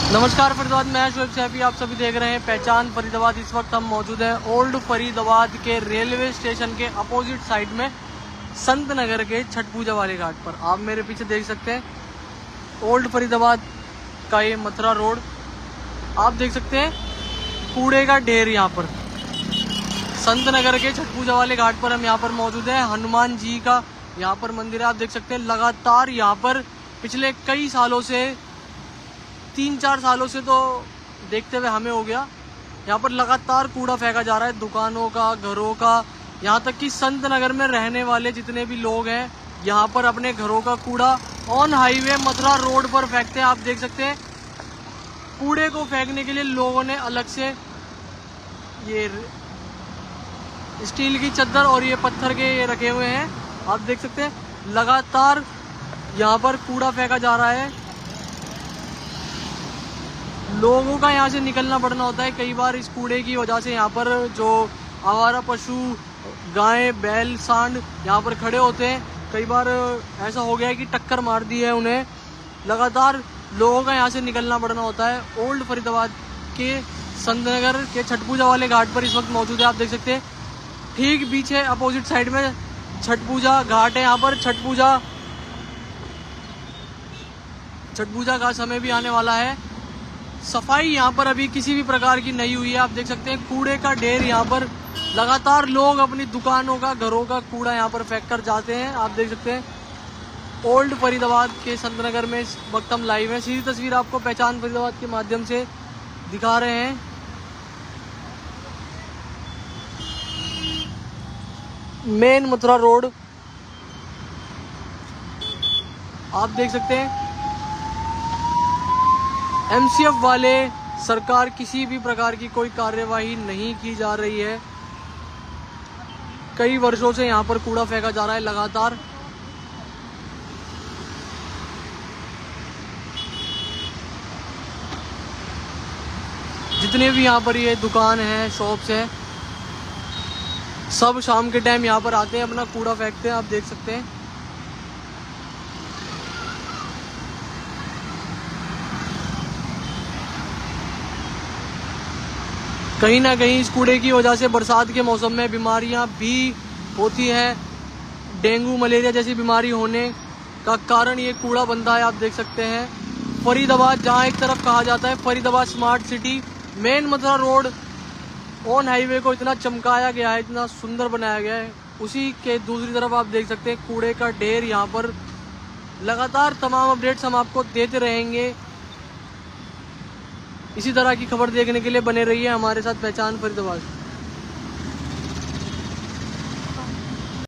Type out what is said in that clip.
नमस्कार फरीदाबाद, मैं शोएब सैफी, आप सभी देख रहे हैं पहचान फरीदाबाद। इस वक्त हम मौजूद हैं ओल्ड फरीदाबाद के रेलवे स्टेशन के अपोजिट साइड में संत नगर के छठ पूजा वाले घाट पर। आप मेरे पीछे देख सकते हैं ओल्ड फरीदाबाद का ये मथुरा रोड। आप देख सकते हैं कूड़े का ढेर यहाँ पर। संत नगर के छठ पूजा वाले घाट पर हम यहाँ पर मौजूद हैं। हनुमान जी का यहाँ पर मंदिर है। आप देख सकते हैं लगातार यहाँ पर पिछले कई सालों से 3-4 सालों से तो देखते हुए हमें हो गया, यहाँ पर लगातार कूड़ा फेंका जा रहा है, दुकानों का, घरों का। यहाँ तक कि संत नगर में रहने वाले जितने भी लोग हैं यहाँ पर अपने घरों का कूड़ा ऑन हाईवे मथुरा रोड पर फेंकते हैं। आप देख सकते हैं कूड़े को फेंकने के लिए लोगों ने अलग से ये स्टील की चद्दर और ये पत्थर के ये रखे हुए हैं। आप देख सकते हैं लगातार यहाँ पर कूड़ा फेंका जा रहा है। लोगों का यहाँ से निकलना पड़ना होता है। कई बार इस कूड़े की वजह से यहाँ पर जो आवारा पशु, गाय, बैल, सांड यहाँ पर खड़े होते हैं। कई बार ऐसा हो गया है कि टक्कर मार दी है उन्हें। लगातार लोगों का यहाँ से निकलना पड़ना होता है। ओल्ड फरीदाबाद के संत नगर के छठ पूजा वाले घाट पर इस वक्त मौजूद है। आप देख सकते हैं ठीक पीछे अपोजिट साइड में छठ पूजा घाट है। यहाँ पर छठ पूजा का समय भी आने वाला है। सफाई यहाँ पर अभी किसी भी प्रकार की नहीं हुई है। आप देख सकते हैं कूड़े का ढेर यहाँ पर लगातार लोग अपनी दुकानों का, घरों का कूड़ा यहाँ पर फेंक कर जाते हैं। आप देख सकते हैं ओल्ड फरीदाबाद के संत नगर में इस वक्त हम लाइव हैं। सीधी तस्वीर आपको पहचान फरीदाबाद के माध्यम से दिखा रहे हैं। मेन मथुरा रोड आप देख सकते हैं। एमसीएफ वाले सरकार किसी भी प्रकार की कोई कार्यवाही नहीं की जा रही है। कई वर्षों से यहाँ पर कूड़ा फेंका जा रहा है लगातार। जितने भी यहाँ पर ये दुकान है, शॉप्स हैं, सब शाम के टाइम यहाँ पर आते हैं, अपना कूड़ा फेंकते हैं। आप देख सकते हैं कहीं ना कहीं इस कूड़े की वजह से बरसात के मौसम में बीमारियां भी होती हैं। डेंगू, मलेरिया जैसी बीमारी होने का कारण ये कूड़ा बनता है। आप देख सकते हैं फरीदाबाद, जहां एक तरफ कहा जाता है Faridabad smart city, main Mathura road on highway को इतना चमकाया गया है, इतना सुंदर बनाया गया है। उसी के दूसरी तरफ आप देख सकते हैं कूड़े का ढेर। यहाँ पर लगातार तमाम अपडेट्स हम आपको देते रहेंगे। इसी तरह की खबर देखने के लिए बने रहिए हमारे साथ पहचान फरीदाबाद।